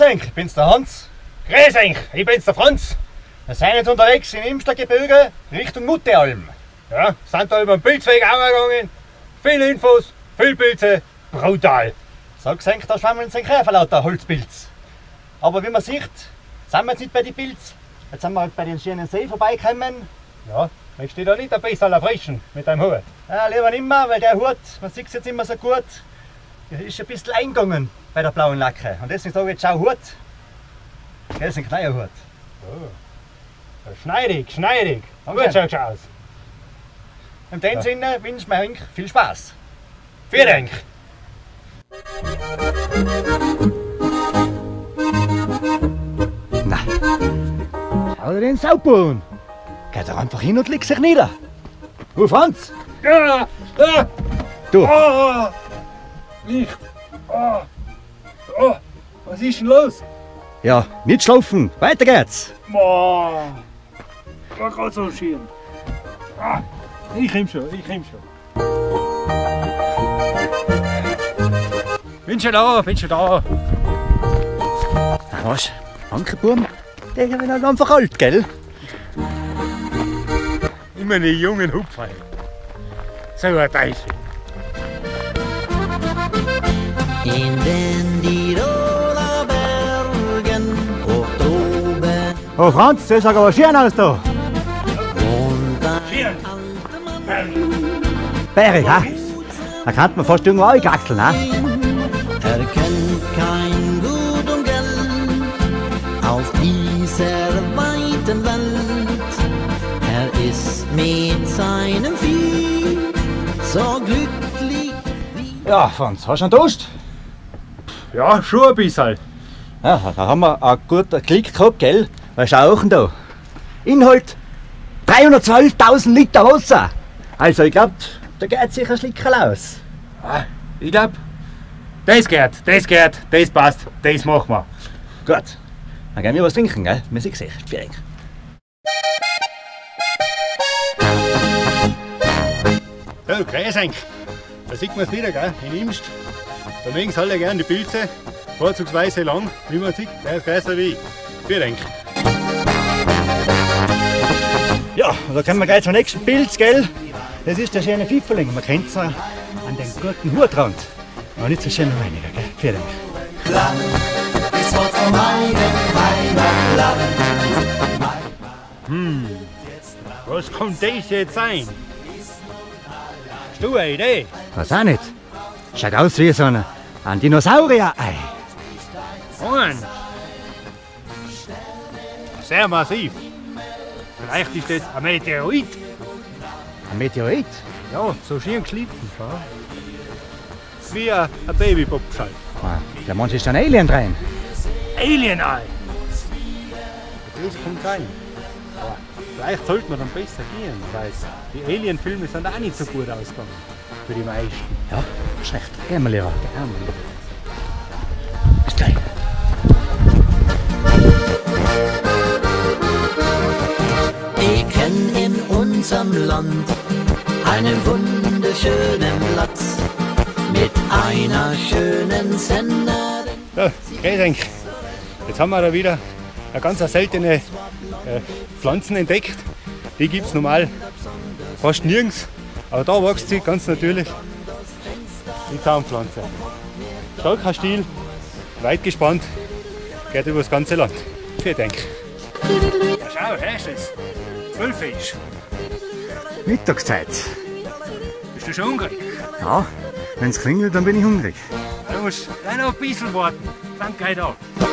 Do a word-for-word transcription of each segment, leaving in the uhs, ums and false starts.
euch, ich bin's der Hans. Grüß euch, ich bin's der Franz. Wir sind jetzt unterwegs im Imstergebirge Richtung Muttealm. Ja, sind da über den Pilzweg angegangen. Viele Infos, viel Pilze, brutal. So gesehen, da schwammeln sich Käfer lauter Holzpilz. Aber wie man sieht, sind wir jetzt nicht bei den Pilz. Jetzt sind wir halt bei den schönen See vorbeigekommen. Ja, ich stehe da nicht ein bisschen erfrischen mit deinem Hut. Ja, lieber nicht mehr, weil der Hut, man sieht es jetzt immer so gut, der ist ein bisschen eingegangen bei der blauen Lacke. Und deswegen sage ich jetzt, schau Hut. Das ist ein Knäuerhut. Oh. Schneidig, schneidig. Danke. Gut schaut's aus. In dem Ja. Sinne wünsche ich mir viel Spaß. Vielen Dank. Na, schau dir den Saubuhn. Geht doch einfach hin und legt sich nieder. Du Franz, Ja, ja. du, Oh, Licht. Oh. Oh. Was ist denn los? ja, nicht schlafen, weiter geht's. Boah. War gerade so schön. Ah. Ich komm schon, ich komm schon. Bin schon da, bin schon da. Na was, Ankerburm, der ist halt einfach alt, gell? Immer eine jungen Hupfer. So ein Teufel. In den Tiroler Bergen, hoch droben, Oh Franz, das sieht aber schön aus da. wohnt ein Schön. alter Mann. Bärig, ha? Da kann man fast irgendwo eingaxeln, ha? Er kennt kein Gut und Geld auf dieser weiten Welt. Er ist mit seinem Vieh so glücklich wie Ja, Franz, hast du einen Durst? Ja, schon ein bisschen. Ja, da haben wir einen guten Klick gehabt, gell? Was schau auch denn da? Inhalt dreihundertzwölftausend Liter Wasser. Also ich glaube, da geht sicher ein Schlickerl aus. Ah, ich glaub, das geht, das geht, das passt, das machen wir. Gut, dann gehen wir was trinken, gell? Wir sind sicher, schwierig. So, grüß euch. Da sieht man es wieder, gell? In Imst. Da mögen sie alle gerne die Pilze, vorzugsweise lang, wie man sieht. Der ist größer wie ich. Vielen Dank. Ja, und da kommen wir gleich zum nächsten Pilz, gell? Das ist der schöne Pfifferling. Man kennt es an den guten Hutrand. Aber nicht so schön weniger, gell? Vielen Dank. das Wort von meinem Heimatland. Hm, was kommt das jetzt sein? Hast du eine Idee? Was auch nicht. Schaut aus wie so ein, ein Dinosaurier-Ei. Und? Sehr massiv. Vielleicht ist das ein Meteorit. Ein Meteorit? Ja, so schön geschliffen. Ja. Wie ein, ein Babypopschall. Ah, der Mensch ist ein Alien rein. Alien-Ei. Das kommt sein. Aber vielleicht sollte man dann besser gehen, weil die Alien-Filme sind auch nicht so gut ausgegangen. Für die meisten. Ja, schlecht. Gehen wir lieber. Bis gleich. Ich kenn in unserem Land einen wunderschönen Platz mit einer schönen Senderin. Ja, grüß euch. Jetzt haben wir da wieder eine ganz seltene äh, Pflanzen entdeckt. Die gibt es normal fast nirgends. Aber da wächst sie ganz natürlich. Die Zaumpflanze. Starker Stiel, weit gespannt, geht über das ganze Land. Vielen Dank. Ja, schau, hörst du es? Zwölfisch. Mittagszeit. Bist du schon hungrig? Ja, wenn es klingelt, dann bin ich hungrig. Du musst gleich noch ein bisschen warten. Fang gleich da.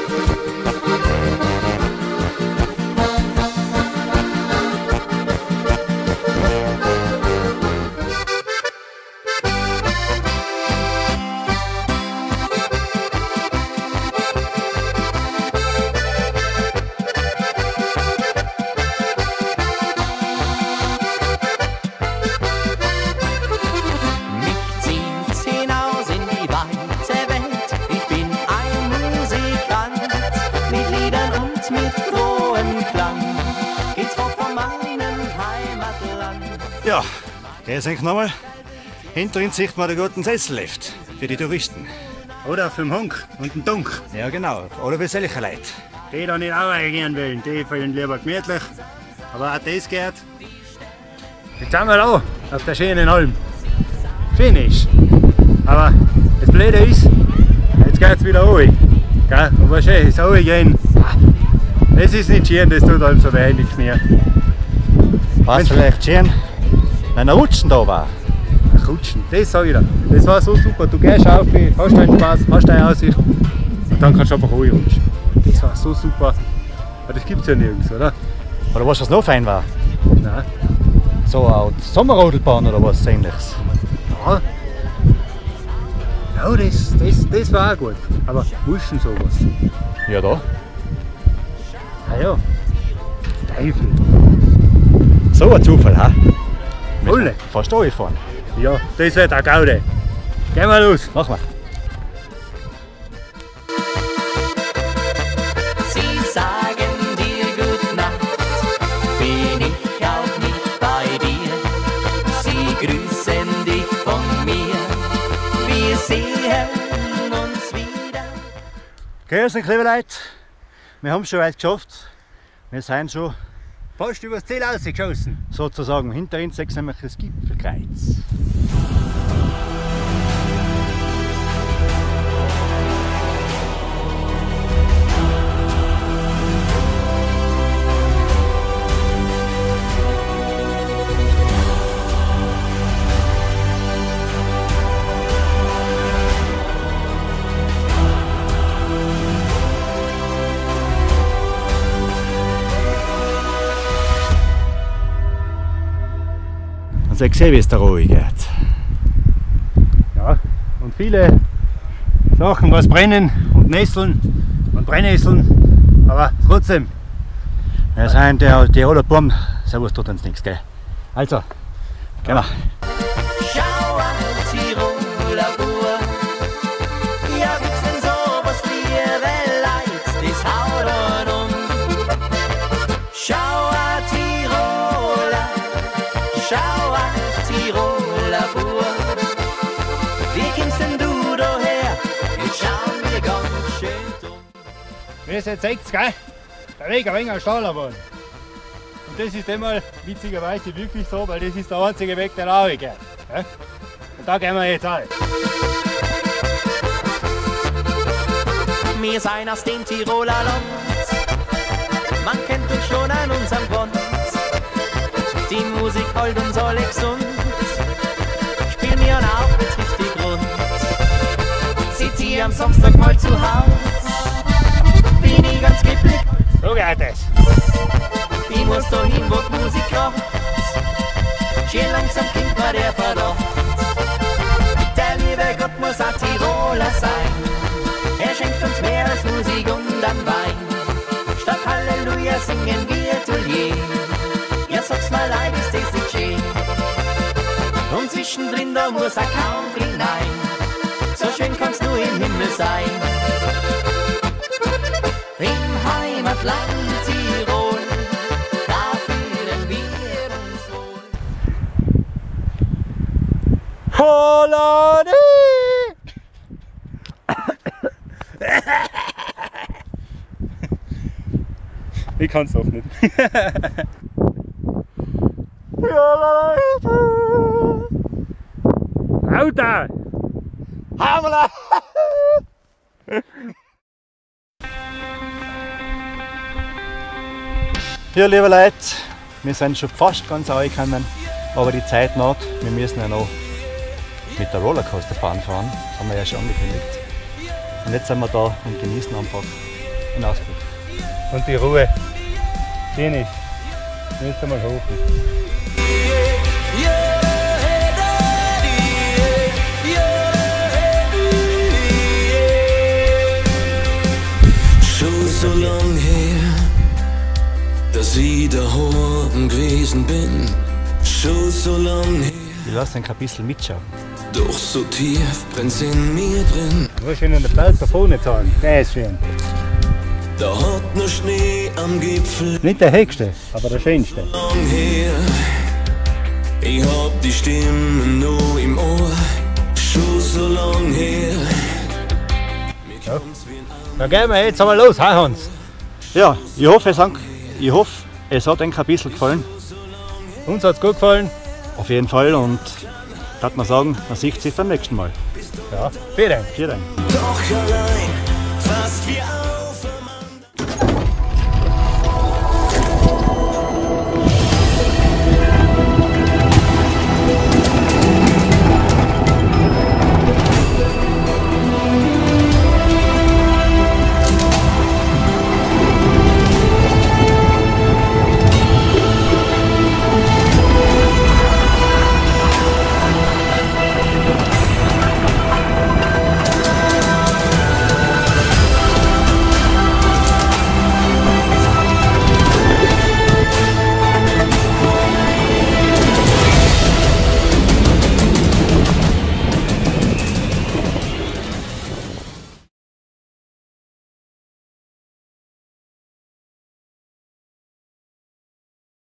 Mich zieht's hinaus in die weite Welt. Ich bin ein Musikant mit Liedern und mit frohem Klang. Geht's fort von meinem Heimatland. Ja, der ist eigentlich nochmal. Hinter uns sieht man den guten Sessellift für die Touristen. Oder für den Honk und den Dunk. Ja genau, oder für solche Leute. Die da nicht auch reingehen wollen, die wollen lieber gemütlich. Aber auch das geht. Jetzt sind wir da, auf der schönen Alm. Schön ist. Aber das Blöde ist, jetzt geht es wieder runter. Gell? Aber schön, das Runtergehen, das ist nicht schön, das tut einem so weh in die Knie. Was vielleicht schön, wenn ein Rutschen da war. Rutschen, das sag ich dir. Das war so super. Du gehst auf, hast deinen Spaß, hast deine Aussicht und dann kannst du einfach rutschen. Das war so super. Aber das gibt es ja nirgends, oder? Oder was, was noch fein war? Nein. So eine Sommerrodelbahn oder was ähnliches. Ja. Ja, das, das, das war auch gut. Aber Muschen sowas. Ja da. Ah ja. Teufel. So ein Zufall, ha? Wolle. Fast angefahren. Ja, das wird auch Gaude. Gehen wir los. Mach mal. Sie sagen dir Gute Nacht, bin ich auch nicht bei dir. Sie grüßen dich von mir, wir sehen uns wieder. Grüß euch, liebe Leute. Wir haben es schon weit geschafft. Wir sind schon Fast übers Ziel rausgeschossen. sozusagen hinter uns, sechs nämlich das Gipfelkreuz. Also ich sehe, wie es da ruhig geht. Ja, und viele Sachen, was brennen und nesseln und Brennnesseln, aber trotzdem. Wir sind der Tiroler Baum, servus tut uns nichts, gell? Also, gehen wir. Schau an, Tiroler Bur, ja gibt's denn sowas liebe Leid, das haut einen um. Schau an, Tiroler, schau an, Tiroler Bur, wie kommst denn du daher, jetzt schauen wir ganz schön dumm. Wie es jetzt seht, gell? Der Weg ein wenig an Stahler geworden. Und das ist einmal witzigerweise wirklich so, weil das ist der einzige Weg, der raus geht. Gell? Und da gehen wir jetzt rein. Wir sind aus dem Tiroler Land, man kennt uns schon an unserem Grund. Die Musik hält uns alle gesund, spielen wir auch jetzt richtig rund. Sitz ich am Samstag mal zu Haus, bin ich ganz glücklich. So geht es. Ich muss da hin, wo die Musik kracht, schön langsam kommt mir der Verdacht. Der liebe Gott muss ein Tiroler sein, er schenkt uns mehr als Musik und dann Wein. Statt Halleluja singen wir Tullier, ja sag's mal leid, ist das nicht schön. Und zwischendrin da muss ein Country hinein, so schön kann's nur im Himmel sein. Im Heimatland Tirol, da fühlen wir uns wohl. Hollande! Ich kann's doch nicht. Lauter! Hammerla! Ja, liebe Leute, wir sind schon fast ganz angekommen, aber die Zeit naht. Wir müssen ja noch mit der Rollercoasterbahn fahren, das haben wir ja schon angekündigt. Und jetzt sind wir da und genießen einfach den Ausblick. Und die Ruhe. Den ist. Jetzt einmal hoch. Schon so lang her, dass ich daheim gewesen bin. Schon so lang her, Ich lasse ein bisschen mitschauen. doch so tief brennt's in mir drin. Du musst ihnen den Berg da vorne zahlen. Der ist schön. Da hat noch Schnee am Gipfel, Nicht der höchste, aber der schönste. lang her. Ich hab die Stimme noch im Ohr, schon so lang her. Dann gehen wir jetzt einmal los, hi Hans. Ja, ich hoffe, es hat, ich hoffe, es hat euch ein bisschen gefallen. Uns hat es gut gefallen. Auf jeden Fall und darf man sagen, man sieht sich beim nächsten Mal. Ja, vielen Dank. Vielen Dank. Doch allein